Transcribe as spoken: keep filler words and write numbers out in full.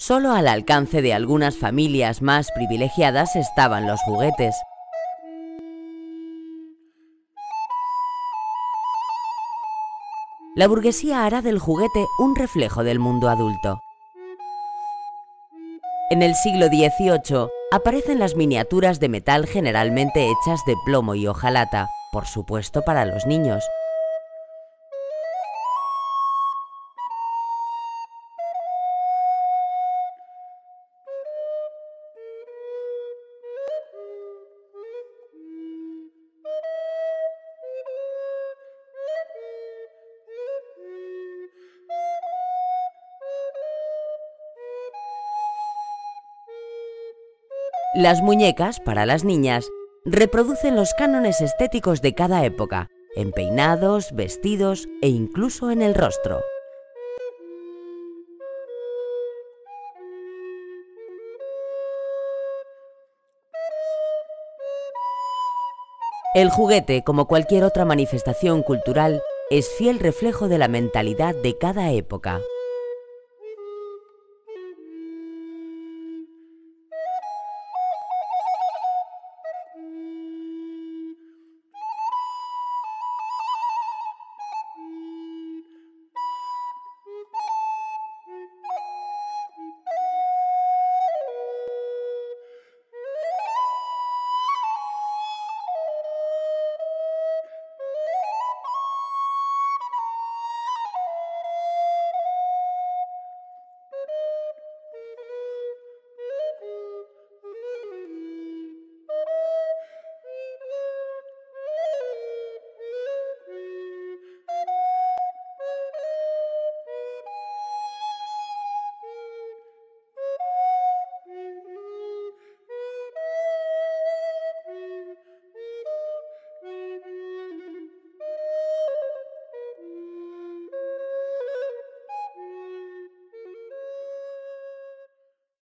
Solo al alcance de algunas familias más privilegiadas estaban los juguetes. La burguesía hará del juguete un reflejo del mundo adulto. En el siglo dieciocho aparecen las miniaturas de metal generalmente hechas de plomo y hojalata, por supuesto para los niños. Las muñecas, para las niñas, reproducen los cánones estéticos de cada época, en peinados, vestidos e incluso en el rostro. El juguete, como cualquier otra manifestación cultural, es fiel reflejo de la mentalidad de cada época.